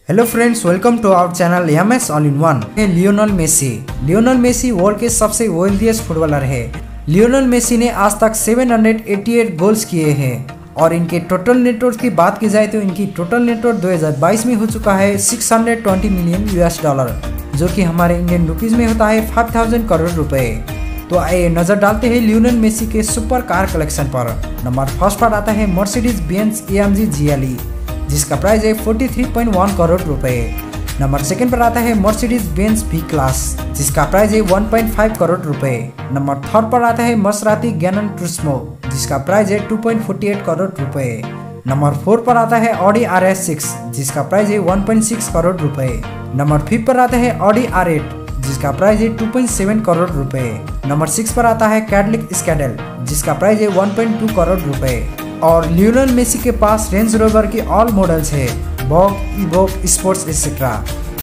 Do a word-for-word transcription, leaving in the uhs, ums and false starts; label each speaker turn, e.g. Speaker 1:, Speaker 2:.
Speaker 1: Hello friends, welcome to our channel M S all in one. Lionel Messi Lionel Messi world के सबसे wealthiest footballer है। Lionel Messi ने आज तक सात सौ अट्ठासी गोल्स किए हैं और इनके टोटल नेटवर्थ की बात की जाए तो इनकी टोटल नेटवर्थ दो हज़ार बाईस में हो चुका है छह सौ बीस मिलियन यूएस डॉलर, जो कि हमारे इंडियन रुपीज में होता है पाँच हज़ार करोड़ रुपए। तो आइए नजर डालते हैं लियोनेल मेसी के सुपर कार कलेक्शन पर। नंबर फर्स्ट पर आता है Mercedes Benz A M G G L E, जिसका प्राइस है तैंतालीस पॉइंट एक करोड़ रुपए। नंबर सेकंड पर आता है मर्सिडीज बेंज बी क्लास, जिसका प्राइस है एक पॉइंट पाँच करोड़ रुपए। नंबर थर्ड पर आता है मसराती गैलन टुरिस्मो, जिसका प्राइस है दो पॉइंट चार आठ करोड़ रुपए। नंबर फोर पर आता है ऑडी आर एस सिक्स, जिसका प्राइस है एक पॉइंट छह करोड़ रुपए। नंबर फिफ्थ पर आता है ऑडी आर एट, जिसका प्राइस है दो पॉइंट सात करोड़ रुपए। नंबर सिक्स पर आता है कैडलिक स्कैडल, जिसका प्राइस है एक पॉइंट दो करोड़ रुपए। और लियोनेल मेसी के पास रेंज रोवर की ऑल मॉडल्स है, बॉग, इवोक, स्पोर्ट्स एक्सेट्रा।